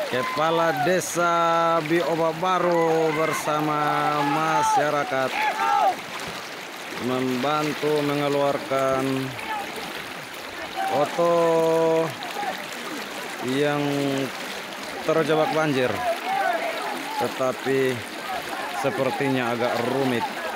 Kepala Desa Bioba Baru bersama masyarakat membantu mengeluarkan oto yang terjebak banjir, tetapi sepertinya agak rumit.